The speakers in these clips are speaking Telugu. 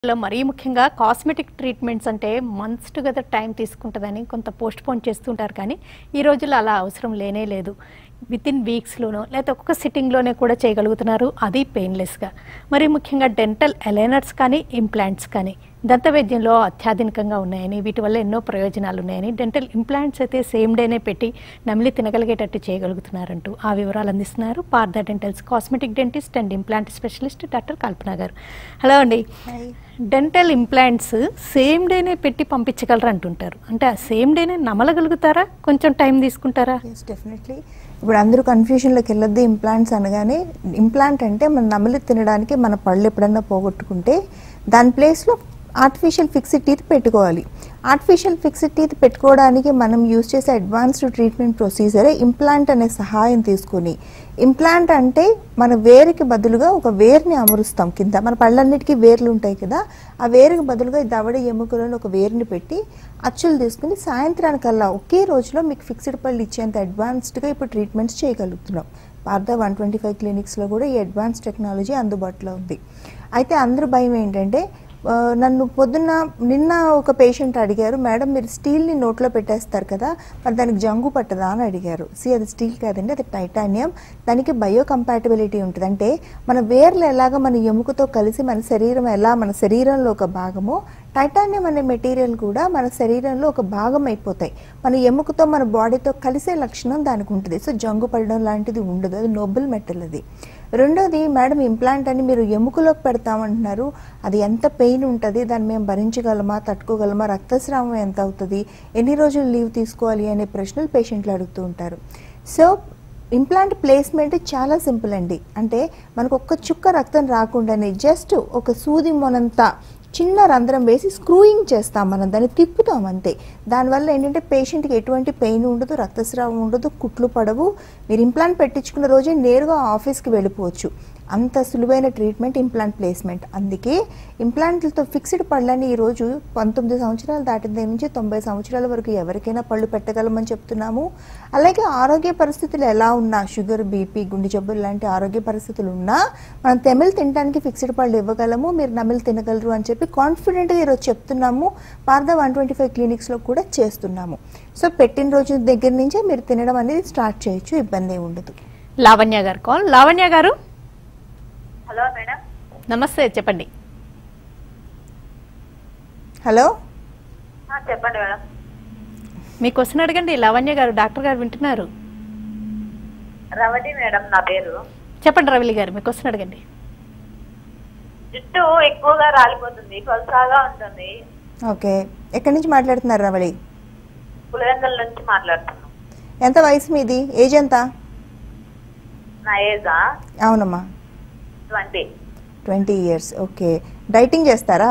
మరీ ముఖ్యంగా కాస్మెటిక్ ట్రీట్మెంట్స్ అంటే మంత్స్ టుగెదర్ టైం తీసుకుంటుందని కొంత పోస్ట్ పోన్ చేస్తుంటారు, కానీ ఈ రోజుల్లో అలా అవసరం లేనే లేదు. వితిన్ వీక్స్లోనో లేకపోతే ఒక్కొక్క సిట్టింగ్లోనే కూడా చేయగలుగుతున్నారు, అది పెయిన్లెస్గా. మరీ ముఖ్యంగా డెంటల్ ఎలైనర్స్ కానీ ఇంప్లాంట్స్ కానీ దంత వైద్యంలో అత్యాధునికంగా ఉన్నాయని, వీటి వల్ల ఎన్నో ప్రయోజనాలు ఉన్నాయని, డెంటల్ ఇంప్లాంట్స్ అయితే సేమ్ డేనే పెట్టి నమిలి తినగలిగేటట్టు చేయగలుగుతున్నారంటూ ఆ వివరాలు అందిస్తున్నారు Partha dentals cosmetic dentist and implant specialist doctor Kalpana గారు. హలో అండి. డెంటల్ ఇంప్లాంట్స్ సేమ్ డేనే పెట్టి పంపించగలరు అంటుంటారు, అంటే ఆ సేమ్ డేనే నమలగలుగుతారా, కొంచెం టైం తీసుకుంటారా? డెఫినెట్లీ. ఇప్పుడు అందరూ కన్ఫ్యూషన్లోకి వెళ్ళొద్దు. ఇంప్లాంట్స్ అనగానే, ఇంప్లాంట్ అంటే మనం నమిలి తినడానికి మన పళ్ళు ఎప్పుడన్నా పోగొట్టుకుంటే దాని ప్లేస్లో ఆర్టిఫిషియల్ ఫిక్స్డ్ టీత్ పెట్టుకోవాలి. ఆర్టిఫిషియల్ ఫిక్స్డ్ టీత్ పెట్టుకోవడానికి మనం యూజ్ చేసే అడ్వాన్స్డ్ ట్రీట్మెంట్ ప్రొసీజరే ఇంప్లాంట్ అనే సహాయం తీసుకుని. ఇంప్లాంట్ అంటే మన వేరుకి బదులుగా ఒక వేరుని అమరుస్తాం కింద. మన పళ్ళన్నిటికీ వేర్లు ఉంటాయి కదా, ఆ వేరుకి బదులుగా దవడ ఎముకలను ఒక వేరుని పెట్టి అచ్చులు తీసుకుని సాయంత్రానికల్లా ఒకే రోజులో మీకు ఫిక్స్డ్ పళ్ళు ఇచ్చేంత అడ్వాన్స్డ్గా ఇప్పుడు ట్రీట్మెంట్స్ చేయగలుగుతున్నాం. పార్థ 125 క్లినిక్స్లో కూడా ఈ అడ్వాన్స్ టెక్నాలజీ అందుబాటులో ఉంది. అయితే అందరూ భయం ఏంటంటే, నన్ను నిన్న ఒక పేషెంట్ అడిగారు, మేడం మీరు స్టీల్ని నోట్లో పెట్టేస్తారు కదా, మరి దానికి జంగు పట్టదా అని అడిగారు. అది స్టీల్ కాదండి, అది టైటానియం. దానికి బయో కంపాటబిలిటీ ఉంటుంది. అంటే మన వేర్లు ఎలాగ మన ఎముకతో కలిసి మన శరీరం ఎలా మన శరీరంలో ఒక భాగమో, టైటానియం అనే మెటీరియల్ కూడా మన శరీరంలో ఒక భాగం అయిపోతాయి. మన ఎముకతో మన బాడీతో కలిసే లక్షణం దానికి ఉంటుంది. సో జంగు పడడం లాంటిది ఉండదు, అది నోబుల్ మెటల్. అది రెండోది, మేడం ఇంప్లాంట్ అని మీరు ఎముకలోకి పెడతామంటున్నారు, అది ఎంత పెయిన్ ఉంటుంది, దాన్ని మేము భరించగలమా, తట్టుకోగలమా, రక్తస్రావం ఎంత అవుతుంది, ఎన్ని రోజులు లీవ్ తీసుకోవాలి అనే ప్రశ్నలు పేషెంట్లు అడుగుతూ ఉంటారు. సో ఇంప్లాంట్ ప్లేస్మెంట్ చాలా సింపుల్ అండి. అంటే మనకు ఒక్క చుక్క రక్తం రాకుండానే జస్ట్ ఒక సూది మొనంత చిన్న రంధ్రం వేసి స్క్రూయింగ్ చేస్తాం, మనం దాన్ని తిప్పుతాం అంతే. దానివల్ల ఏంటంటే పేషెంట్కి ఎటువంటి పెయిన్ ఉండదు, రక్తస్రావం ఉండదు, కుట్లు పడవు. మీరు ఇంప్లాంట్ పెట్టించుకున్న రోజే నేరుగా ఆఫీస్కి వెళ్ళిపోవచ్చు. అంత సులువైన ట్రీట్మెంట్ ఇంప్లాంట్ ప్లేస్మెంట్. అందుకే ఇంప్లాంట్లతో ఫిక్స్డ్ పళ్ళని ఈరోజు 19 సంవత్సరాలు దాటిన దగ్గర నుంచి 90 సంవత్సరాల వరకు ఎవరికైనా పళ్ళు పెట్టగలమని చెప్తున్నాము. అలాగే ఆరోగ్య పరిస్థితులు ఎలా ఉన్నా, షుగర్, బీపీ, గుండె జబ్బులు లాంటి ఆరోగ్య పరిస్థితులు ఉన్నా మనం తెమిలి తినడానికి ఫిక్స్డ్ పళ్ళు ఇవ్వగలము, మీరు నమిలి తినగలరు అని చెప్పి కాన్ఫిడెంట్గా ఈరోజు చెప్తున్నాము. పార్థ 125 క్లినిక్స్లో కూడా చేస్తున్నాము. సో పెట్టిన రోజు దగ్గర నుంచే మీరు తినడం అనేది స్టార్ట్ చేయొచ్చు, ఇబ్బంది ఉండదు. లావణ్య గారు కాల్. లావణ్య గారు, హలో మేడం. నమస్తే, చెప్పండి. హలో, చెప్పండి మేడం. మీ క్వశ్చన్ అడగండి లావణ్య గారు, డాక్టర్ గారు వింటున్నారు. రవళి మేడం నా పేరు. చెప్పండి రవళి గారు, మీ క్వశ్చన్ అడగండి. జుట్టు ఎక్కువగా రాలిపోతుంది, పల్సాగా ఉంటుంది. ఓకే, ఎక్కడి నుంచి మాట్లాడుతున్నారు రవళి? పులివెందుల నుంచి మాట్లాడుతున్నాను. ఎంత వయసు మీది? ఏజ్ ఎంత? నా ఏజా? అవునమ్మా, 20 ఇయర్స్. ఓకే, డైటింగ్ చేస్తారా?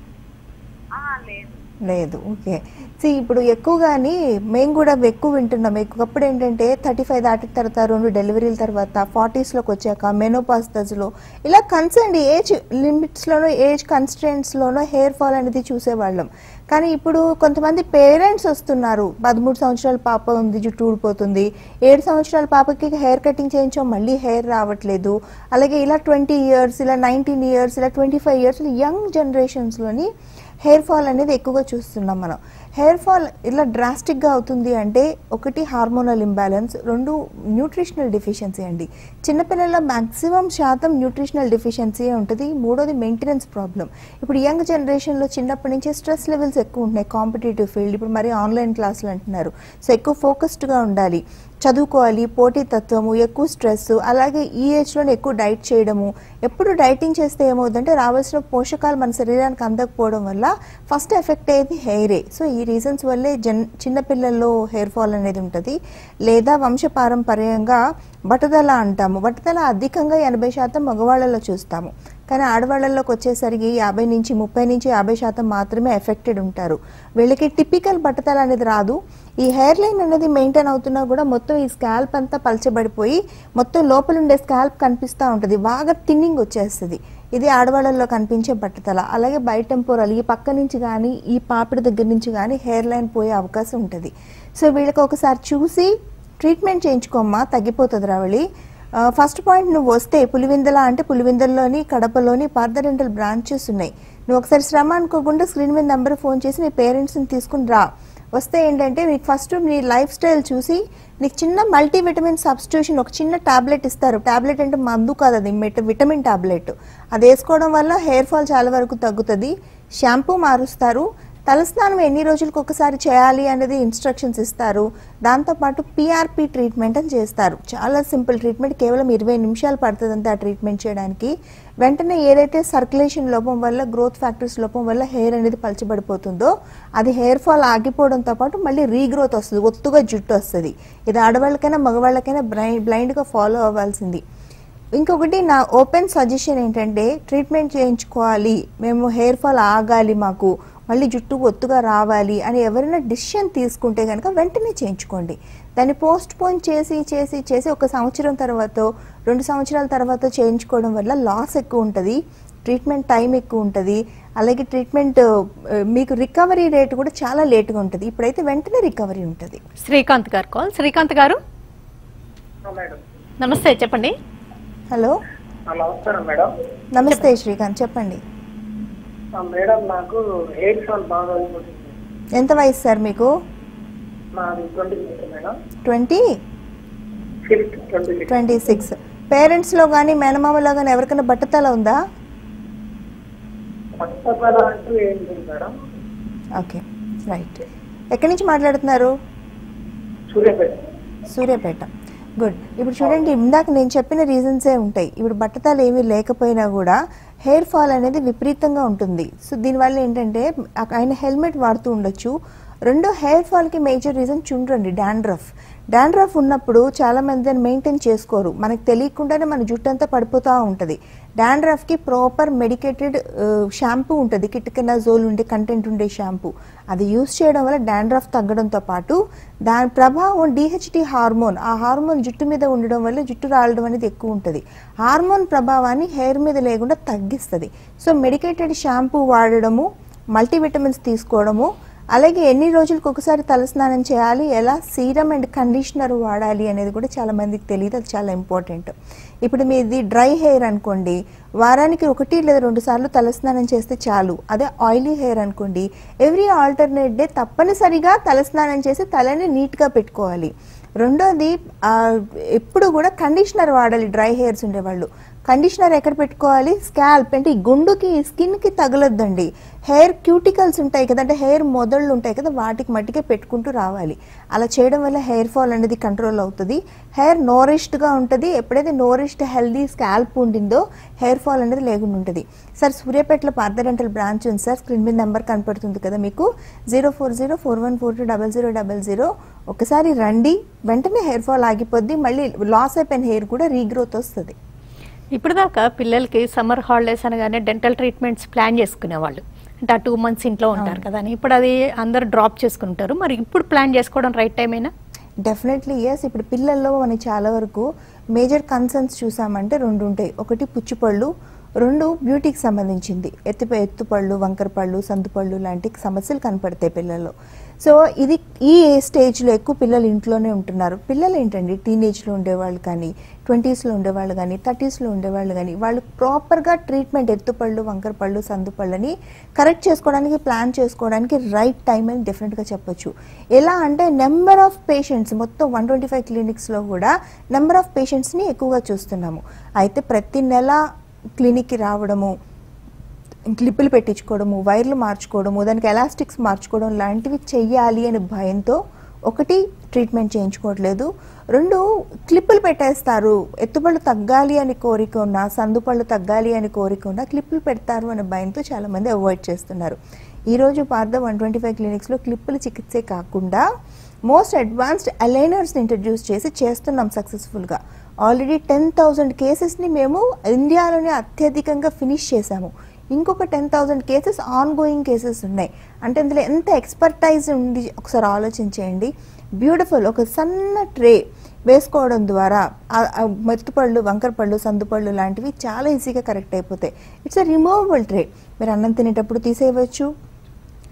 లేదు. ఓకే, ఇప్పుడు ఎక్కువగాని మేము కూడా ఎక్కువ వింటున్నాం. ఎక్కువప్పుడు ఏంటంటే 35 దాటిన తర్వాత, 2 డెలివరీల తర్వాత, 40స్లోకి వచ్చాక, మెనోపాజ్ దశలో ఇలా కన్సర్న్ ఏజ్ లిమిట్స్లోనో ఏజ్ కన్స్ట్రెంట్స్లోనో హెయిర్ ఫాల్ అనేది చూసేవాళ్ళం. కానీ ఇప్పుడు కొంతమంది పేరెంట్స్ వస్తున్నారు, 13 సంవత్సరాల పాప ఉంది, జుట్టు ఊడిపోతుంది, 7 సంవత్సరాల పాపకి హెయిర్ కటింగ్ చేయించాం, మళ్ళీ హెయిర్ రావట్లేదు. అలాగే ఇలా 20 ఇయర్స్, ఇలా 19 ఇయర్స్, ఇలా 25 ఇయర్స్ యంగ్ జనరేషన్స్లోని హెయిర్ ఫాల్ అనేది ఎక్కువగా చూస్తున్నాం మనం. హెయిర్ ఫాల్ ఇలా డ్రాస్టిక్గా అవుతుంది అంటే, ఒకటి హార్మోనల్ ఇంబ్యాలెన్స్, 2 న్యూట్రిషనల్ డెఫిషియన్సీ అండి. చిన్నపిల్లల్లో మ్యాక్సిమం శాతం న్యూట్రిషనల్ డెఫిషియన్సీ ఉంటుంది. 3వది మెయింటెనెన్స్ ప్రాబ్లం. ఇప్పుడు యంగ్ జనరేషన్లో చిన్నప్పటి నుంచి స్ట్రెస్ లెవెల్స్ ఎక్కువ ఉంటున్నాయి. కాంపిటేటివ్ ఫీల్డ్, ఇప్పుడు మరి ఆన్లైన్ క్లాసులు అంటున్నారు. సో ఎక్కువ ఫోకస్డ్గా ఉండాలి, చదువుకోవాలి, పోటీతత్వము, ఎక్కువ స్ట్రెస్. అలాగే ఈ ఏజ్లోనే ఎక్కువ డైట్ చేయడము. ఎప్పుడు డైటింగ్ చేస్తే ఏమవుతుందంటే రావాల్సిన పోషకాలు మన శరీరానికి అందకపోవడం వల్ల ఫస్ట్ ఎఫెక్ట్ అయ్యేది హెయిరే. సో ఈ రీజన్స్ వల్లే చిన్నపిల్లల్లో హెయిర్ ఫాల్ అనేది ఉంటుంది. లేదా వంశపారంపర్యంగా బట్టతల అంటాము. బట్టతల అధికంగా 80% మగవాళ్ళలో చూస్తాము, కానీ ఆడవాళ్ళలోకి వచ్చేసరికి 50 నుంచి 30 నుంచి 50% మాత్రమే ఎఫెక్టెడ్ ఉంటారు. వీళ్ళకి టిపికల్ బట్టతల అనేది రాదు. ఈ హెయిర్ లైన్ అనేది మెయింటైన్ అవుతున్నా కూడా మొత్తం ఈ స్కాల్ప్ అంతా పలచబడిపోయి మొత్తం లోపల ఉండే స్కాల్ప్ కనిపిస్తూ ఉంటుంది, బాగా థిన్నింగ్ వచ్చేస్తుంది. ఇది ఆడవాళ్ళల్లో కనిపించే బట్టతల. అలాగే బైటెంపోరల్, ఈ పక్క నుంచి కానీ ఈ పాపిడి దగ్గర నుంచి కానీ హెయిర్ లైన్ పోయే అవకాశం ఉంటుంది. సో వీళ్ళకి ఒకసారి చూసి ట్రీట్మెంట్ చేయించుకోమ్మా, తగ్గిపోతుంది రావళి. ఫస్ట్ పాయింట్, నువ్వు వస్తే పులివెందుల అంటే పులివెందుల్లోని, కడపలోని పార్థ డెంటల్ బ్రాంచెస్ ఉన్నాయి. నువ్వు ఒకసారి శ్రమ అనుకోకుండా స్క్రీన్ మీద నెంబర్ ఫోన్ చేసి మీ పేరెంట్స్ని తీసుకుని రా. వస్తే ఏంటంటే మీకు ఫస్ట్ మీ లైఫ్ స్టైల్ చూసి నీకు చిన్న మల్టీవిటమిన్ సబ్స్టిట్యూషన్ ఒక చిన్న టాబ్లెట్ ఇస్తారు. టాబ్లెట్ అంటే మందు కాదు, అది విటమిన్ టాబ్లెట్. అది వేసుకోవడం వల్ల హెయిర్ ఫాల్ చాలా వరకు తగ్గుతుంది. షాంపూ మారుస్తారు. తలస్నానం ఎన్ని రోజులకు ఒకసారి చేయాలి అనేది ఇన్స్ట్రక్షన్స్ ఇస్తారు. దాంతోపాటు పిఆర్పి ట్రీట్మెంట్ అని చేస్తారు. చాలా సింపుల్ ట్రీట్మెంట్, కేవలం 20 నిమిషాలు పడుతుంది అంతే ఆ ట్రీట్మెంట్ చేయడానికి. వెంటనే ఏదైతే సర్క్యులేషన్ లోపం వల్ల, గ్రోత్ ఫ్యాక్టర్స్ లోపం వల్ల హెయిర్ అనేది పలచబడిపోతుందో అది హెయిర్ ఫాల్ ఆగిపోవడంతో పాటు మళ్ళీ రీగ్రోత్ వస్తుంది, ఒత్తుగా జుట్టు వస్తుంది. ఇది ఆడవాళ్ళకైనా మగవాళ్ళకైనా బ్లైండ్గా ఫాలో అవ్వాల్సింది. ఇంకొకటి నా ఓపెన్ సజెషన్ ఏంటంటే ట్రీట్మెంట్ చేయించుకోవాలి, మేము హెయిర్ ఫాల్ ఆగాలి, మాకు మళ్ళీ జుట్టు ఒత్తుగా రావాలి అని ఎవరైనా డిసిషన్ తీసుకుంటే కనుక వెంటనే చేయించుకోండి. దాన్ని పోస్ట్ పోన్ చేసి చేసి చేసి 1 సంవత్సరం తర్వాత 2 సంవత్సరాల తర్వాత చేయించుకోవడం వల్ల లాస్ ఎక్కువ ఉంటుంది, ట్రీట్మెంట్ టైం ఎక్కువ ఉంటుంది. అలాగే ట్రీట్మెంట్ మీకు రికవరీ రేట్ కూడా చాలా లేట్గా ఉంటుంది. ఇప్పుడైతే వెంటనే రికవరీ ఉంటుంది. శ్రీకాంత్ గారు కాల్. శ్రీకాంత్ గారు నమస్తే, చెప్పండి. హలో నమస్కారం మేడం. నమస్తే శ్రీకాంత్, చెప్పండి. మేడం నాకు హెయిర్ ఫాల్ బాగా అయిపోతుంది. ఎంత వయసు సార్ మీకు? నాది 26 మేడం. 26. పేరెంట్స్లో కానీ మేనమామలో కానీ ఎవరికైనా బట్టతల ఉందా? బట్టతల అంటూ ఏం లేదు మేడం. Okay, right. ఎక్కడి నుంచి మాట్లాడుతున్నారు? సూర్యాపేట. గుడ్. ఇప్పుడు చూడండి, ఇందాక నేను చెప్పిన రీజన్సే ఉంటాయి. ఇప్పుడు బట్టతలు ఏమీ లేకపోయినా కూడా హెయిర్ ఫాల్ అనేది విపరీతంగా ఉంటుంది. సో దీనివల్ల ఏంటంటే ఆయన హెల్మెట్ వాడుతూ ఉండొచ్చు. రెండో, హెయిర్ ఫాల్కి మేజర్ రీజన్ చూడండి డాండ్రఫ్ ఉన్నప్పుడు చాలామంది దాన్ని మెయింటైన్ చేసుకోరు. మనకు తెలియకుండానే మన జుట్టు అంతా పడిపోతూ ఉంటుంది. డాండ్రఫ్కి ప్రాపర్ మెడికేటెడ్ షాంపూ ఉంటుంది, కిటికనాజోల్ ఉండే కంటెంట్ ఉండే షాంపూ. అది యూస్ చేయడం వల్ల డాండ్రఫ్ తగ్గడంతో పాటు దాని ప్రభావం డిహెచ్టి హార్మోన్, ఆ హార్మోన్ జుట్టు మీద ఉండడం వల్ల జుట్టు రాలడం అనేది ఎక్కువ ఉంటుంది. హార్మోన్ ప్రభావాన్ని హెయిర్ మీద లేకుండా తగ్గిస్తుంది. సో మెడికేటెడ్ షాంపూ వాడడము, మల్టీవిటమిన్స్ తీసుకోవడము, అలాగే ఎన్ని రోజులకు ఒకసారి తలస్నానం చేయాలి, ఎలా సీరం అండ్ కండిషనర్ వాడాలి అనేది కూడా చాలా మందికి తెలియదు. అది చాలా ఇంపార్టెంట్. ఇప్పుడు మీది డ్రై హెయిర్ అనుకోండి, వారానికి 1 లేదా 2 సార్లు తలస్నానం చేస్తే చాలు. అదే ఆయిలీ హెయిర్ అనుకోండి, ఎవ్రీ ఆల్టర్నేట్ డే తప్పనిసరిగా తలస్నానం చేసి తలని నీట్గా పెట్టుకోవాలి. రెండోది, ఎప్పుడు కూడా కండిషనర్ వాడాలి. డ్రై హెయిర్స్ ఉండేవాళ్ళు కండిషనర్ ఎక్కడ పెట్టుకోవాలి? స్కాల్ప్, అంటే ఈ గుండుకి స్కిన్కి తగలొద్దండి. హెయిర్ క్యూటికల్స్ ఉంటాయి కదా, అంటే హెయిర్ మొదళ్ళు ఉంటాయి కదా, వాటికి మట్టికే పెట్టుకుంటూ రావాలి. అలా చేయడం వల్ల హెయిర్ ఫాల్ అనేది కంట్రోల్ అవుతుంది. హెయిర్ నోరిష్డ్గా ఉంటుంది. ఎప్పుడైతే నోరిష్డ్ హెల్దీ స్కాల్ప్ ఉండిందో హెయిర్ ఫాల్ అనేది లేకుండా ఉంటుంది. సార్, సూర్యాపేటలో పార్థ డెంటల్ బ్రాంచ్ ఉంది సార్. స్క్రీన్ మీద నెంబర్ కనపడుతుంది కదా మీకు, 0404142000. ఒకసారి రండి, వెంటనే హెయిర్ ఫాల్ ఆగిపోద్ది. మళ్ళీ లాస్ అయిపోయిన హెయిర్ కూడా రీగ్రోత్ వస్తుంది. ఇప్పుడు దాకా పిల్లలకి సమ్మర్ హాలిడేస్ అనగానే డెంటల్ ట్రీట్మెంట్స్ ప్లాన్ చేసుకునేవాళ్ళు, అంటే ఆ 2 months ఇంట్లో ఉంటారు కదా అని. ఇప్పుడు అది అందరు డ్రాప్ చేసుకుంటారు. మరి ఇప్పుడు ప్లాన్ చేసుకోవడం రైట్ టైమేనా? Definitely yes. ఇప్పుడు పిల్లల్లో మనకి చాలా వరకు మేజర్ కన్సర్న్స్ చూసామంటే 2 ఉంటాయి. ఒకటి పుచ్చిపళ్ళు, 2 బ్యూటీకి సంబంధించింది. ఎత్తుపళ్ళు, వంకరపళ్ళు, సందుపళ్ళు లాంటి సమస్యలు కనపడతాయి పిల్లల్లో. సో ఇది ఈ స్టేజ్లో ఎక్కువ పిల్లలు ఇంట్లోనే ఉంటున్నారు. పిల్లలు ఏంటండి, టీనేజ్లో ఉండేవాళ్ళు కానీ, 20sలో ఉండేవాళ్ళు కానీ, 30sలో ఉండేవాళ్ళు కానీ, వాళ్ళు ప్రాపర్గా ట్రీట్మెంట్ ఎత్తుపళ్ళు, వంకరపళ్ళు, సందుపళ్ళని కరెక్ట్ చేసుకోవడానికి, ప్లాన్ చేసుకోవడానికి రైట్ టైం అని డెఫినెట్గా చెప్పొచ్చు. ఎలా అంటే నెంబర్ ఆఫ్ పేషెంట్స్, మొత్తం 125 క్లినిక్స్లో కూడా నెంబర్ ఆఫ్ పేషెంట్స్ని ఎక్కువగా చూస్తున్నాము. అయితే ప్రతి నెల క్లినిక్కి రావడము, క్లిప్పులు పెట్టించుకోవడము, వైర్లు మార్చుకోవడము, దానికి ఎలాస్టిక్స్ మార్చుకోవడం లాంటివి చెయ్యాలి అనే భయంతో ఒకటి ట్రీట్మెంట్ చేయించుకోవట్లేదు. 2 క్లిప్పులు పెట్టేస్తారు. ఎత్తుపళ్ళు తగ్గాలి అని కోరిక ఉన్నా, సందుపళ్ళు తగ్గాలి అని కోరిక ఉన్నా క్లిప్పులు పెడతారు అనే భయంతో చాలామంది అవాయిడ్ చేస్తున్నారు. ఈరోజు పార్థ 125 క్లినిక్స్లో క్లిప్పుల చికిత్సే కాకుండా మోస్ట్ అడ్వాన్స్డ్ అలైనర్స్ని ఇంట్రడ్యూస్ చేసి చేస్తున్నాం సక్సెస్ఫుల్గా. ఆల్రెడీ 10,000 కేసెస్ని మేము ఇండియాలోనే అత్యధికంగా ఫినిష్ చేశాము. ఇంకొక 10,000 కేసెస్ ఆన్ గోయింగ్ కేసెస్ ఉన్నాయి. అంటే ఇందులో ఎంత ఎక్స్పర్టైజ్ ఉంది ఒకసారి ఆలోచించేయండి. బ్యూటిఫుల్ ఒక సన్న ట్రే వేసుకోవడం ద్వారా మెత్తుపళ్ళు, వంకరపళ్ళు, సందుపళ్ళు లాంటివి చాలా ఈజీగా కరెక్ట్ అయిపోతాయి. It's a removable tray. మీరు అన్నం తినేటప్పుడు తీసేయవచ్చు,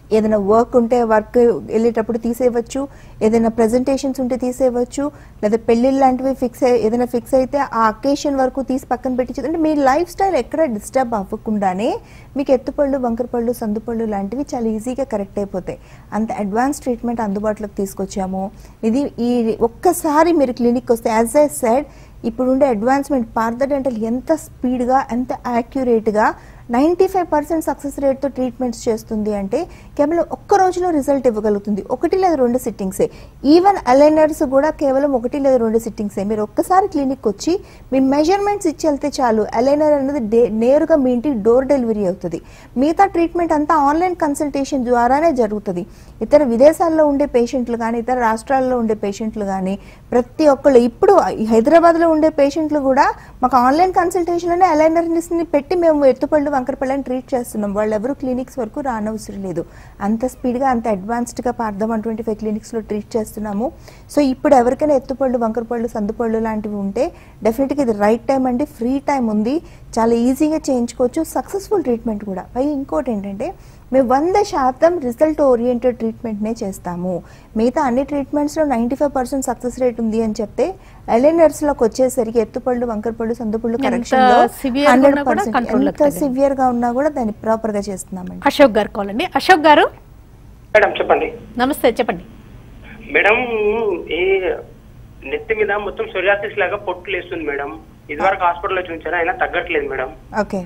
ఏదైనా వర్క్ ఉంటే వర్క్ వెళ్ళేటప్పుడు తీసేయవచ్చు, ఏదైనా ప్రెజెంటేషన్స్ ఉంటే తీసేయవచ్చు, లేదా పెళ్ళిళ్ళు లాంటివి ఏదైనా ఫిక్స్ అయితే ఆ అకేషన్ వరకు తీసి పక్కన పెట్టి, అంటే మీ లైఫ్ స్టైల్ ఎక్కడ డిస్టర్బ్ అవ్వకుండానే మీకు ఎత్తుపళ్ళు, వంకరపళ్ళు, సందుపళ్ళు లాంటివి చాలా ఈజీగా కరెక్ట్ అయిపోతాయి. అంత అడ్వాన్స్ ట్రీట్మెంట్ అందుబాటులోకి తీసుకొచ్చాము. ఇది ఈ ఒక్కసారి మీరు క్లినిక్ వస్తే, యాజ్ ఐ సెడ్, ఇప్పుడుండే అడ్వాన్స్మెంట్ పార్థ డెంటల్ ఎంత స్పీడ్గా, ఎంత యాక్యురేట్గా 95% సక్సెస్ రేట్తో ట్రీట్మెంట్స్ చేస్తుంది అంటే కేవలం ఒక్క రోజులో రిజల్ట్ ఇవ్వగలుగుతుంది. 1 లేదా 2 సిట్టింగ్సే. ఈవెన్ అలైనర్స్ కూడా కేవలం 1 లేదా 2 సిట్టింగ్సే. మీరు ఒక్కసారి క్లినిక్ వచ్చి మీ మెజర్మెంట్స్ ఇచ్చి వెళ్తే చాలు, అలైనర్ అనేది నేరుగా మీ ఇంటికి డోర్ డెలివరీ అవుతుంది. మిగతా ట్రీట్మెంట్ అంతా ఆన్లైన్ కన్సల్టేషన్ ద్వారానే జరుగుతుంది. ఇతర విదేశాల్లో ఉండే పేషెంట్లు కానీ, ఇతర రాష్ట్రాల్లో ఉండే పేషెంట్లు కానీ, ప్రతి ఒక్కళ్ళు, ఇప్పుడు హైదరాబాద్లో ఉండే పేషెంట్లు కూడా మాకు ఆన్లైన్ కన్సల్టేషన్లోనే అలైనర్స్ని పెట్టి మేము ఎత్తుపళ్ళు, వంకరపళ్ళని ట్రీట్ చేస్తున్నాం. వాళ్ళు ఎవరు క్లినిక్స్ వరకు రానవసరం లేదు. అంత స్పీడ్గా, అంత అడ్వాన్స్డ్గా పార్థ 125 క్లినిక్స్లో ట్రీట్ చేస్తున్నాము. సో ఇప్పుడు ఎవరికైనా ఎత్తుపళ్ళు, వంకరపళ్ళు, సందుపళ్ళు లాంటివి ఉంటే డెఫినెట్గా ఇది రైట్ టైం అండి. ఫ్రీ టైం ఉంది, చాలా ఈజీగా చేయించుకోవచ్చు. సక్సెస్ఫుల్ ట్రీట్మెంట్ కూడా. పైగా ఇంకోటి ఏంటంటే, మేము 100% రిజల్ట్ ఓరియంటెడ్ ట్రీట్మెంట్నే చేస్తాము. మిగతా అన్ని ట్రీట్మెంట్స్లో 95% సక్సెస్ రేట్ ఉంది అని చెప్తే, అలైనర్స్లోకి వచ్చేసరికి ఎత్తుపళ్ళు, వంకరపళ్ళు, సందుపళ్ళు కరెక్షన్లో 100% ఎంత సివియర్గా ఉన్నా కూడా దాన్ని ప్రాపర్గా చేస్తున్నామండి. అశోక్ గారు కాల్ అండి. అశోక్ గారు మేడం చెప్పండి. నమస్తే, చెప్పండి మేడం. ఈ నెత్తి మీద మొత్తం సోరియాసిస్ లాగా పొట్టు లేస్తుంది మేడం. ఇదివరకు హాస్పిటల్లో చూపించాను, అయినా తగ్గట్లేదు మేడం. ఓకే.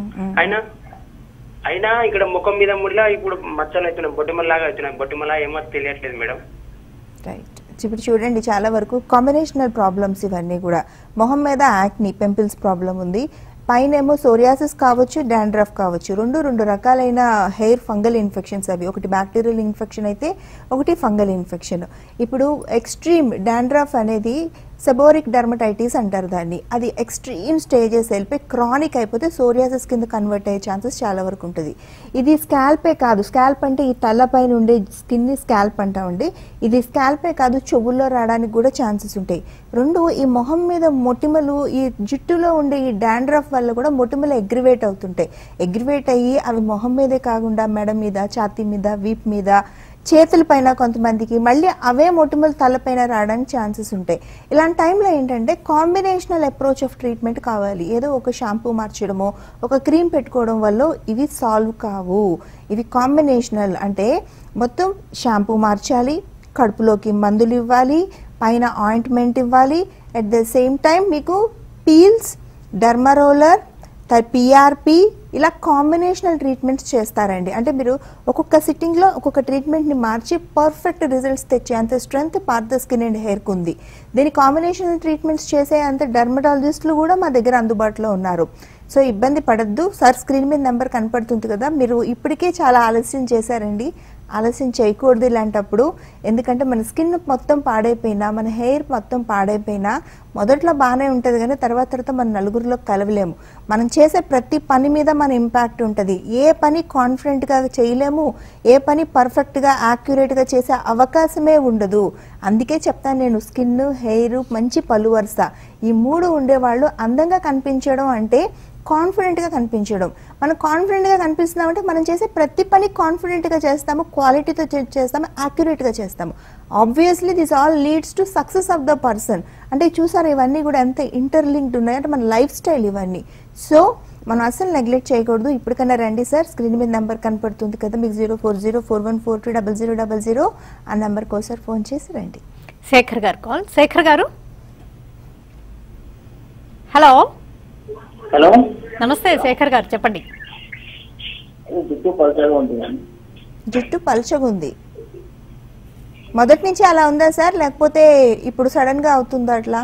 అయినా ఇక్కడ ముఖం మీద ముళ్ళ ఇప్పుడు మచ్చలు అవుతున్నాయి, బొట్టిమల్లాగా అవుతున్నాయి. బొట్టిమల ఏమో తెలియట్లేదు మేడం. రైట్. ఇప్పుడు చూడండి, చాలా వరకు కాంబినేషనల్ ప్రాబ్లమ్స్ ఇవన్నీ కూడా. మొహం మీద యాక్ని, పింపుల్స్ ప్రాబ్లం ఉంది, పైన ఏమో సోరియాసిస్ కావచ్చు, డాండ్రఫ్ కావచ్చు. రెండు రకాలైన హెయిర్ ఫంగల్ ఇన్ఫెక్షన్స్ అవి. ఒకటి బ్యాక్టీరియల్ ఇన్ఫెక్షన్ అయితే, ఒకటి ఫంగల్ ఇన్ఫెక్షన్. ఇప్పుడు ఎక్స్ట్రీమ్ డాండ్రఫ్ అనేది సెబోరిక్ డర్మటైటిస్ అంటారు దాన్ని. అది ఎక్స్ట్రీమ్ స్టేజెస్ వెళ్ళిపోయి క్రానిక్ అయిపోతే సోరియాసిస్ కింద కన్వర్ట్ అయ్యే ఛాన్సెస్ చాలా వరకు ఉంటుంది. ఇది స్కాల్పే కాదు, స్కాల్ప్ అంటే ఈ తలపైన ఉండే స్కిన్ని స్కాల్ప్ అంటామండి. ఇది స్కాల్పే కాదు, చెవుల్లో రావడానికి కూడా ఛాన్సెస్ ఉంటాయి. ఈ మొహం మీద మొటిమలు, ఈ జుట్టులో ఉండే ఈ డాండ్రఫ్ వల్ల కూడా మొటిమలు అగ్రివేట్ అవుతుంటాయి. అగ్రివేట్ అయ్యి అవి మొహం మీదే కాకుండా మెడ మీద, ఛాతీ మీద, వీప్ మీద, చేతుల పైన కొంతమందికి మళ్ళీ అవే మొటిమలు తలపైన రావడానికి ఛాన్సెస్ ఉంటాయి. ఇలాంటి టైంలో ఏంటంటే కాంబినేషనల్ అప్రోచ్ ఆఫ్ ట్రీట్మెంట్ కావాలి. ఏదో ఒక షాంపూ మార్చడమో, ఒక క్రీమ్ పెట్టుకోవడం వల్ల ఇవి సాల్వ్ కావు. ఇవి కాంబినేషనల్ అంటే మొత్తం షాంపూ మార్చాలి, కడుపులోకి మందులు ఇవ్వాలి, పైన ఆయింట్మెంట్ ఇవ్వాలి, అట్ ద సేమ్ టైం మీకు పీల్స్, డర్మరోలర్, పిఆర్పి, ఇలా కాంబినేషనల్ ట్రీట్మెంట్స్ చేస్తారండి. అంటే మీరు ఒక్కొక్క సిట్టింగ్లో ఒక్కొక్క ట్రీట్మెంట్ని మార్చి పర్ఫెక్ట్ రిజల్ట్స్ తెచ్చే అంత స్ట్రెంగ్త్ పార్థ స్కిన్ అండ్ హెయిర్కి ఉంది. దీని కాంబినేషనల్ ట్రీట్మెంట్స్ చేసే అంత డర్మటాలజిస్టులు కూడా మా దగ్గర అందుబాటులో ఉన్నారు. సో ఇబ్బంది పడద్దు. సార్ స్క్రీన్ మీద నెంబర్ కనపడుతుంది కదా, మీరు ఇప్పటికే చాలా ఆలస్యం చేశారండి. ఆలస్యం చేయకూడదు ఇలాంటప్పుడు. ఎందుకంటే మన స్కిన్ మొత్తం పాడైపోయినా, మన హెయిర్ మొత్తం పాడైపోయినా మొదట్లో బాగానే ఉంటుంది, కానీ తర్వాత మన నలుగురిలో కలవలేము. మనం చేసే ప్రతి పని మీద మన ఇంపాక్ట్ ఉంటుంది. ఏ పని కాన్ఫిడెంట్గా చేయలేము, ఏ పని పర్ఫెక్ట్గా యాక్యురేట్గా చేసే అవకాశమే ఉండదు. అందుకే చెప్తాను నేను, స్కిన్, హెయిర్, మంచి పళ్ళు వరుస, ఈ 3 ఉండేవాళ్ళు అందంగా కనిపించడం అంటే కాన్ఫిడెంట్గా కనిపించడం. మనం కాన్ఫిడెంట్గా కనిపిస్తున్నామంటే మనం చేసే ప్రతి పని కాన్ఫిడెంట్గా చేస్తాము, క్వాలిటీతో చేస్తాము, యాక్యురేట్గా చేస్తాము. Obviously this all leads to success of the person. అంటే చూసారు ఇవన్నీ కూడా ఎంత ఇంటర్లింక్డ్ ఉన్నాయి అంటే మన లైఫ్ స్టైల్ ఇవన్నీ. సో మనం అసలు నెగ్లెక్ట్ చేయకూడదు. ఇప్పటికన్నా రండి సార్, స్క్రీన్ మీద నెంబర్ కనపడుతుంది కదా మీకు, 0404142000 ఆ నెంబర్కి ఒకసారి ఫోన్ చేసి రండి. శేఖర్ గారు కాల్. శేఖర్ గారు హలో. హలో, నమస్తే శేఖర్ గారు, చెప్పండి. జుట్టు పల్చగా ఉంది. మొదటి నుంచి అలా ఉందా సార్, లేకపోతే ఇప్పుడు సడన్ గా అవుతుందా అట్లా?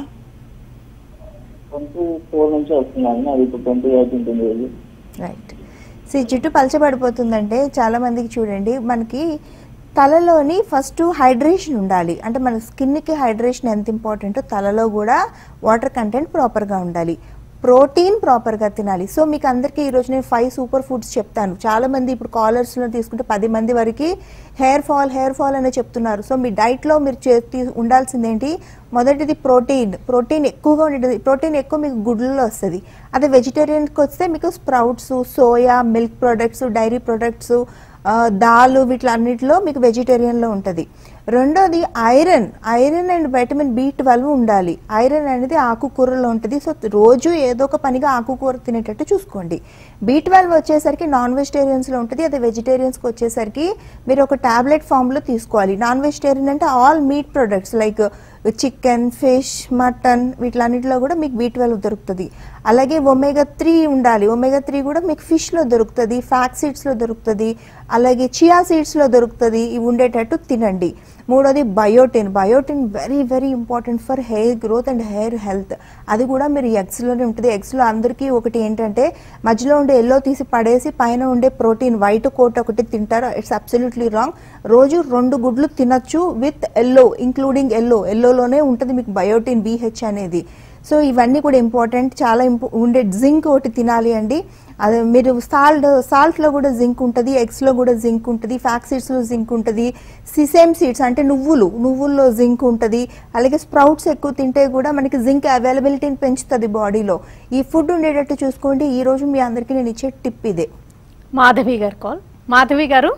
24 నుంచి వస్తున్నాను, అది ఇప్పుడు 28 ఉంటుంది. రైట్. జుట్టు పలచబడిపోతుందంటే చాలా మందికి చూడండి, మనకి తలలోని ఫస్ట్ హైడ్రేషన్ ఉండాలి. అంటే మన స్కిన్కి హైడ్రేషన్ ఎంత ఇంపార్టెంటో తలలో కూడా వాటర్ కంటెంట్ ప్రాపర్గా ఉండాలి, ప్రోటీన్ ప్రాపర్గా తినాలి. సో మీకు అందరికీ ఈరోజు నేను 5 సూపర్ ఫుడ్స్ చెప్తాను. చాలా మంది ఇప్పుడు కాలర్స్లో తీసుకుంటే 10 మంది వరకు హెయిర్ ఫాల్ అనే చెప్తున్నారు. సో మీ డైట్లో మీరు ఉండాల్సిందేంటి, మొదటిది ప్రోటీన్ ఎక్కువగా ఉండేది. ప్రోటీన్ ఎక్కువ మీకు గుడ్లలో వస్తుంది. అదే వెజిటేరియన్కి వస్తే మీకు sprouts, soya, milk products, dairy products, దాలు వీటిలన్నిటిలో మీకు వెజిటేరియన్లో ఉంటుంది. రెండోది ఐరన్ అండ్ వైటమిన్ B12 ఉండాలి. ఐరన్ అనేది ఆకుకూరలో ఉంటుంది. సో రోజు ఏదో ఒక పనిగా ఆకుకూర తినేటట్టు చూసుకోండి. B12 వచ్చేసరికి నాన్ వెజిటేరియన్స్లో ఉంటుంది. అదే వెజిటేరియన్స్కి వచ్చేసరికి మీరు ఒక టాబ్లెట్ ఫామ్లో తీసుకోవాలి. నాన్ వెజిటేరియన్ అంటే all meat products like chicken, fish, mutton వీటిలన్నిటిలో కూడా మీకు B12 దొరుకుతుంది. అలాగే ఒమేగా 3 ఉండాలి. ఒమేగా 3 కూడా మీకు ఫిష్లో దొరుకుతుంది, ఫ్లాక్స్ సీడ్స్లో దొరుకుతుంది, అలాగే చియా సీడ్స్లో దొరుకుతుంది. ఇవి ఉండేటట్టు తినండి. మూడోది biotin very very important for hair growth and hair health. అది కూడా మీరు ఎగ్స్లోనే ఉంటుంది. ఎగ్స్లో అందరికీ ఒకటి ఏంటంటే మధ్యలో ఉండే ఎల్లో తీసి పడేసి పైన ఉండే ప్రోటీన్ వైట్ కోట్ ఒకటి తింటారు. It's absolutely wrong. రోజు 2 గుడ్లు తినచ్చు విత్ ఎల్లో, ఇంక్లూడింగ్ ఎల్లోలోనే ఉంటుంది మీకు బయోటిన్ BH అనేది. సో ఇవన్నీ కూడా ఇంపార్టెంట్. చాలా ఉండే జింక్ ఒకటి తినాలి అండి. అదే మీరు సాల్ట్లో కూడా జింక్ ఉంటుంది, ఎగ్స్లో కూడా జింక్ ఉంటుంది, ఫ్లాక్స్ సీడ్స్లో జింక్ ఉంటుంది, సిసేమ్ సీడ్స్ అంటే నువ్వుల్లో జింక్ ఉంటుంది. అలాగే స్ప్రౌట్స్ ఎక్కువ తింటే కూడా మనకి జింక్ అవైలబిలిటీని పెంచుతుంది బాడీలో. ఈ ఫుడ్ ఉండేటట్టు చూసుకోండి. ఈ రోజు మీ అందరికీ నేను ఇచ్చే టిప్ ఇదే. మాధవి గారు కాల్. మాధవి గారు,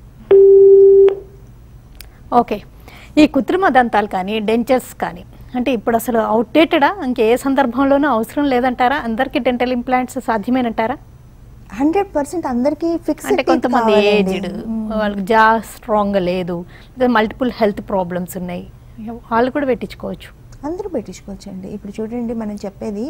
ఓకే. ఈ కృత్రిమ దంతాలు కానీ డెంచర్స్ కానీ అంటే ఇప్పుడు అసలు అవుట్డేటెడా? ఇంకే సందర్భంలోనూ అవసరం లేదంటారా? అందరికీ డెంటల్ ఇంప్లాంట్స్ సాధ్యమేనంటారా? 100% అందరికీ ఫిక్స్. అంటే కొంతమంది ఏజ్డ్, వాళ్ళకి జా స్ట్రాంగ్గా లేదు, లేదా మల్టిపుల్ హెల్త్ ప్రాబ్లమ్స్ ఉన్నాయి, వాళ్ళు కూడా పెట్టించుకోవచ్చు. అందరూ పెట్టించుకోవచ్చు అండి. ఇప్పుడు చూడండి, మనం చెప్పేది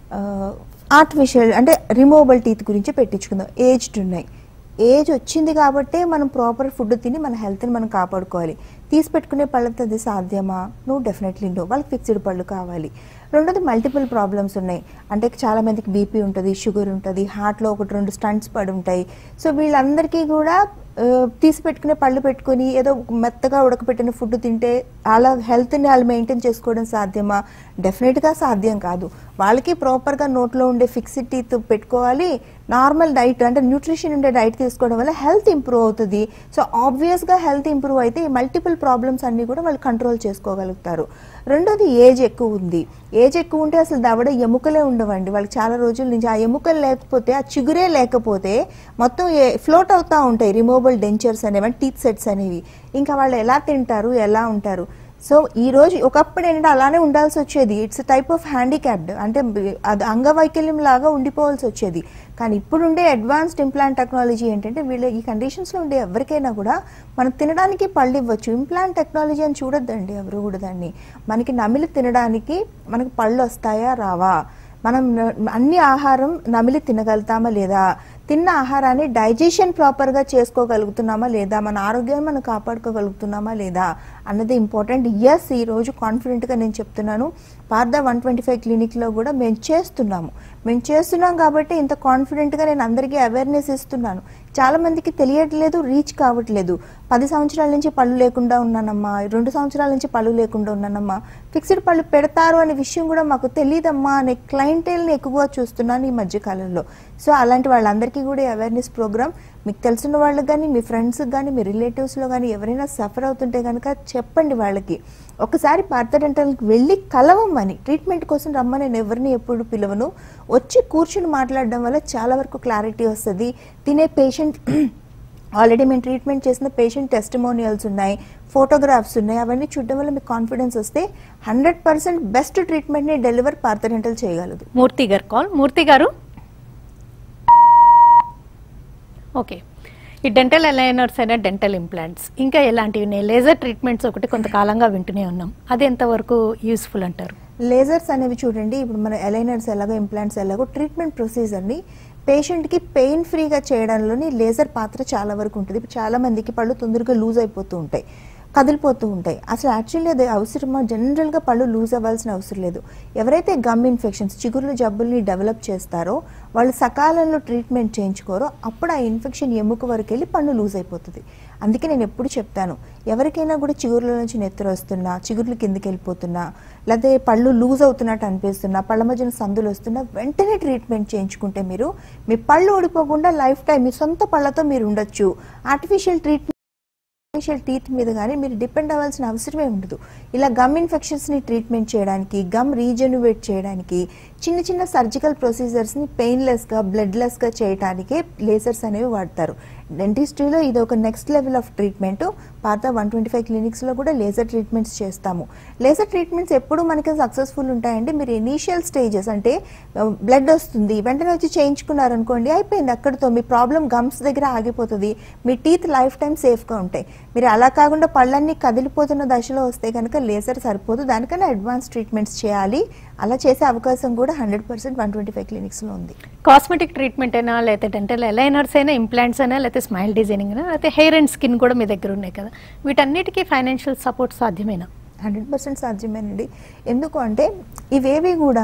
ఆర్టిఫిషియల్ అంటే రిమూవబుల్ టీత్ గురించి పెట్టించుకుందాం. ఏజ్డ్ ఉన్నాయి. ఏజ్ వచ్చింది కాబట్టి మనం ప్రాపర్ ఫుడ్ తిని మన హెల్త్ని మనం కాపాడుకోవాలి. తీసి పెట్టుకునే పళ్ళతో అది సాధ్యమా? Definitely no. వాళ్ళకి ఫిక్స్డ్ పళ్ళు కావాలి. రెండోది మల్టిపుల్ ప్రాబ్లమ్స్ ఉన్నాయి. అంటే చాలా మందికి BP ఉంటుంది, షుగర్ ఉంటుంది, హార్ట్లో 1-2 స్టంట్స్ పడి ఉంటాయి. సో వీళ్ళందరికీ కూడా తీసి పెట్టుకునే పళ్ళు పెట్టుకొని ఏదో మెత్తగా ఉడకపెట్టిన ఫుడ్ తింటే అలా హెల్త్ని వాళ్ళు మెయింటైన్ చేసుకోవడం సాధ్యమా? డెఫినెట్గా సాధ్యం కాదు. వాళ్ళకి ప్రాపర్గా నోట్లో ఉండే ఫిక్స్డ్ టీత్ పెట్టుకోవాలి. నార్మల్ డైట్ అంటే న్యూట్రిషన్ ఉండే డైట్ తీసుకోవడం వల్ల హెల్త్ ఇంప్రూవ్ అవుతుంది. సో ఆబ్వియస్గా హెల్త్ ఇంప్రూవ్ అయితే ఈ మల్టిపుల్ ప్రాబ్లమ్స్ అన్నీ కూడా వాళ్ళు కంట్రోల్ చేసుకోగలుగుతారు. రెండోది ఏజ్ ఎక్కువ ఉంది. ఏజ్ ఎక్కువ ఉంటే అసలు దవడ ఎముకలే ఉండవండి. వాళ్ళకి చాలా రోజుల నుంచి ఆ ఎముకలు లేకపోతే, ఆ చిగురే లేకపోతే మొత్తం ఫ్లోట్ అవుతూ ఉంటాయి రిమూవబుల్ డెంచర్స్ అనేవి, టీత్ సెట్స్ అనేవి. ఇంకా వాళ్ళు ఎలా తింటారు, ఎలా ఉంటారు? సో ఈ రోజు ఒకప్పుడు ఏంటంటే అలానే ఉండాల్సి వచ్చేది. ఇట్స్ టైప్ ఆఫ్ హ్యాండిక్యాప్డ్, అంటే అది అంగవైకల్యం లాగా ఉండిపోవాల్సి వచ్చేది. కానీ ఇప్పుడుండే అడ్వాన్స్డ్ ఇంప్లాంట్ టెక్నాలజీ ఏంటంటే వీళ్ళు ఈ కండిషన్స్లో ఉండే ఎవరికైనా కూడా మనం తినడానికి పళ్ళు ఇవ్వచ్చు. ఇంప్లాంట్ టెక్నాలజీ అని చూడొద్దండి ఎవరు కూడా దాన్ని. మనకి నమిలి తినడానికి మనకి పళ్ళు వస్తాయా రావా, మనం అన్ని ఆహారం నమిలి తినగలుగుతామా లేదా, తిన్న ఆహారాన్ని డైజెషన్ ప్రాపర్గా చేసుకోగలుగుతున్నామా లేదా, మన ఆరోగ్యాన్ని మనం కాపాడుకోగలుగుతున్నామా లేదా అన్నది ఇంపార్టెంట్. ఎస్, ఈరోజు కాన్ఫిడెంట్గా నేను చెప్తున్నాను, పార్థ 125 క్లినిక్లో కూడా మేము చేస్తున్నాం కాబట్టి ఇంత కాన్ఫిడెంట్గా నేను అందరికీ అవేర్నెస్ ఇస్తున్నాను. చాలామందికి తెలియట్లేదు, రీచ్ కావట్లేదు. 10 సంవత్సరాల నుంచి పళ్ళు లేకుండా ఉన్నానమ్మా, 2 సంవత్సరాల నుంచి పళ్ళు లేకుండా ఉన్నానమ్మా, ఫిక్స్డ్ పళ్ళు పెడతారు అనే విషయం కూడా మాకు తెలియదమ్మా అనే క్లయింటేల్ని ఎక్కువగా చూస్తున్నాను ఈ మధ్యకాలంలో. సో అలాంటి వాళ్ళందరికీ కూడా అవేర్నెస్ ప్రోగ్రామ్ మీకు తెలిసిన వాళ్ళకి కానీ, మీ ఫ్రెండ్స్కి కానీ, మీ రిలేటివ్స్లో కానీ ఎవరైనా సఫర్ అవుతుంటే కనుక చెప్పండి వాళ్ళకి. ఒకసారి పార్థ డెంటల్కి వెళ్ళి కలవమని, ట్రీట్మెంట్ కోసం రమ్మని నేను ఎవరిని ఎప్పుడు పిలవను. వచ్చి కూర్చుని మాట్లాడడం వల్ల చాలా వరకు క్లారిటీ వస్తుంది. తినే పేషెంట్ ఆల్రెడీ మేము ట్రీట్మెంట్ చేసిన పేషెంట్ టెస్టిమోనియల్స్ ఉన్నాయి, ఫోటోగ్రాఫ్స్ ఉన్నాయి. అవన్నీ చూడడం వల్ల మీకు కాన్ఫిడెన్స్ వస్తే 100% బెస్ట్ ట్రీట్మెంట్ని డెలివర్ పార్థ డెంటల్ చేయగలదు. మూర్తి గారు కాల్. మూర్తి గారు, ఓకే. ఈ డెంటల్ అలైనర్స్ అయినా డెంటల్ ఇంప్లాంట్స్ ఇంకా ఎలాంటివి ఉన్నాయి? లేజర్ ట్రీట్మెంట్స్ ఒకటి కొంతకాలంగా వింటూనే ఉన్నాం, అది ఎంతవరకు యూస్ఫుల్ అంటారు? లేజర్స్ అనేవి చూడండి, ఇప్పుడు మన అలైనర్స్ ఎలాగో ఇంప్లాంట్స్ ఎలాగో ట్రీట్మెంట్ ప్రొసీజర్ని పేషెంట్కి పెయిన్ ఫ్రీగా చేయడంలోని లేజర్ పాత్ర చాలా వరకు ఉంటుంది. ఇప్పుడు చాలా మందికి పళ్ళు తొందరగా లూజ్ అయిపోతూ ఉంటాయి, కదిలిపోతూ ఉంటాయి. అసలు యాక్చువల్లీ అది అవసరమా? జనరల్గా పళ్ళు లూజ్ అవ్వాల్సిన అవసరం లేదు. ఎవరైతే గమ్ ఇన్ఫెక్షన్స్, చిగుర్ల జబ్బుల్ని డెవలప్ చేస్తారో, వాళ్ళు సకాలంలో ట్రీట్మెంట్ చేయించుకోరో, అప్పుడు ఆ ఇన్ఫెక్షన్ ఎముక వరకు వెళ్ళి పన్ను లూజ్ అయిపోతుంది. అందుకే నేను ఎప్పుడు చెప్తాను, ఎవరికైనా కూడా చిగుర్ల నుంచి నెత్తరు వస్తున్నా, చిగుర్లు కిందకి వెళ్ళిపోతున్నా, లేకపోతే పళ్ళు లూజ్ అవుతున్నట్టు అనిపిస్తున్నా, పళ్ళ మధ్యన సందులు వస్తున్నా, వెంటనే ట్రీట్మెంట్ చేయించుకుంటే మీరు మీ పళ్ళు ఊడిపోకుండా లైఫ్ టైం మీ సొంత పళ్ళతో మీరు ఉండొచ్చు. ఆర్టిఫిషియల్ ట్రీట్మెంట్ ఆర్టిఫిషియల్ టీత్ మీద కానీ మీరు డిపెండ్ అవ్వాల్సిన అవసరమే ఉండదు. ఇలా గమ్ ఇన్ఫెక్షన్స్ని ట్రీట్మెంట్ చేయడానికి, గమ్ రీజెన్యువేట్ చేయడానికి, చిన్న చిన్న సర్జికల్ ప్రొసీజర్స్ని పెయిన్లెస్గా బ్లడ్లెస్గా చేయడానికే లేజర్స్ అనేవి వాడతారు. డెంటిస్ట్రీలో ఇది ఒక నెక్స్ట్ లెవెల్ ఆఫ్ ట్రీట్మెంట్. పాత 125 క్లినిక్స్లో కూడా లేజర్ ట్రీట్మెంట్స్ చేస్తాము. లేజర్ ట్రీట్మెంట్స్ ఎప్పుడు మనకి సక్సెస్ఫుల్ ఉంటాయంటే మీరు ఇనీషియల్ స్టేజెస్ అంటే బ్లడ్ వస్తుంది వెంటనే వచ్చి చేయించుకున్నారనుకోండి, అయిపోయింది అక్కడితో మీ ప్రాబ్లం గమ్స్ దగ్గర ఆగిపోతుంది, మీ టీత్ లైఫ్ టైం సేఫ్గా ఉంటాయి. మీరు అలా కాకుండా పళ్ళన్నీ కదిలిపోతున్న దశలో వస్తే కనుక లేజర్ సరిపోదు, దానికన్నా అడ్వాన్స్ ట్రీట్మెంట్స్ చేయాలి. అలా చేసే అవకాశం కూడా 100% 125 క్లినిక్స్లో ఉంది. కాస్మెటిక్ ట్రీట్మెంట్ అయినా లేకపోతే డెంటల్ అలైనర్స్ అయినా, ఇంప్లాంట్స్ అయినా, లేకపోతే స్మైల్ డిజైనింగ్ అయినా, లేకపోతే హెయిర్ అండ్ స్కిన్ కూడా మీ దగ్గర ఉన్నాయి కదా, వీటన్నిటికీ ఫైనాన్షియల్ సపోర్ట్ సాధ్యమేనా? 100% సాధ్యమేనండి. ఎందుకు అంటే ఇవేవి కూడా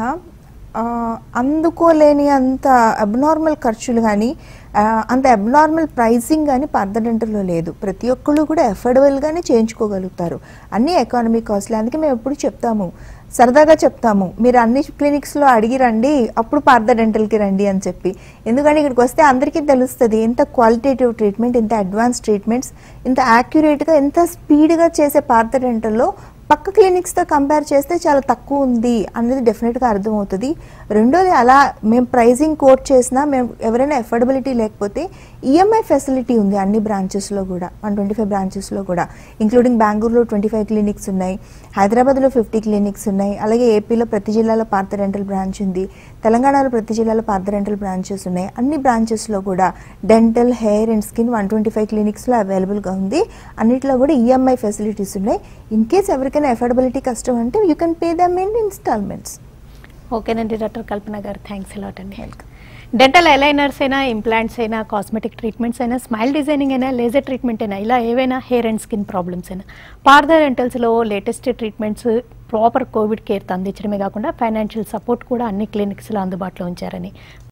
అందుకోలేని అంత అబ్నార్మల్ ఖర్చులు కానీ అంత అబ్నార్మల్ ప్రైసింగ్ కానీ పార్థ డెంటల్లో లేదు. ప్రతి ఒక్కళ్ళు కూడా అఫోర్డబుల్గానే చేయించుకోగలుగుతారు. అన్ని ఎకానమీ కాస్ట్లీ. అందుకే మేము ఎప్పుడు చెప్తాము, సరదాగా చెప్తాము, మీరు అన్ని క్లినిక్స్లో అడిగి రండి, అప్పుడు పార్థ డెంటల్కి రండి అని చెప్పి. ఎందుకంటే ఇక్కడికి వస్తే అందరికీ తెలుస్తుంది ఎంత క్వాలిటేటివ్ ట్రీట్మెంట్, ఎంత అడ్వాన్స్ ట్రీట్మెంట్స్, ఎంత యాక్యురేట్గా, ఎంత స్పీడ్గా చేసే పార్థ డెంటల్లో పక్క క్లినిక్స్తో కంపేర్ చేస్తే చాలా తక్కువ ఉంది అనేది డెఫినెట్గా అర్థమవుతుంది. రెండోది, అలా మేము ప్రైజింగ్ కోట్ చేసినా మేము ఎవరైనా ఎఫోర్డబిలిటీ లేకపోతే ఈఎంఐ ఫెసిలిటీ ఉంది అన్ని బ్రాంచెస్లో కూడా, 125 బ్రాంచెస్లో కూడా, ఇంక్లూడింగ్ బెంగళూరులో 25 క్లినిక్స్ ఉన్నాయి, హైదరాబాద్లో 50 క్లినిక్స్ ఉన్నాయి, అలాగే ఏపీలో ప్రతి జిల్లాలో పార్థ డెంటల్ బ్రాంచ్ ఉంది, తెలంగాణలో ప్రతి జిల్లాలో పార్థ డెంటల్ బ్రాంచెస్ ఉన్నాయి. అన్ని బ్రాంచెస్లో కూడా డెంటల్, హెయిర్ అండ్ స్కిన్ 125 క్లినిక్స్లో అవైలబుల్గా ఉంది. అన్నిట్లో కూడా ఈఎంఐ ఫెసిలిటీస్ ఉన్నాయి. ఇన్ కేస్ ఎవరికైనా అఫోర్డబిలిటీ కష్టం అంటే you can pay them in installments. ఓకేనండి డాక్టర్ కల్పన గారు, థ్యాంక్స్ అలాట్ అండి. డెంటల్ అలైనర్స్ అయినా, ఇంప్లాంట్స్ అయినా, కాస్మెటిక్ ట్రీట్మెంట్స్ అయినా, స్మైల్ డిజైనింగ్ అయినా, లేజర్ ట్రీట్మెంట్ అయినా, ఇలా ఏవైనా హెయిర్ అండ్ స్కిన్ ప్రాబ్లమ్స్ అయినా పార్థ డెంటల్స్లో latest treatments, proper covid care అందించడమే కాకుండా ఫైనాన్షియల్ సపోర్ట్ కూడా అన్ని క్లినిక్స్లో అందుబాటులో ఉంచారని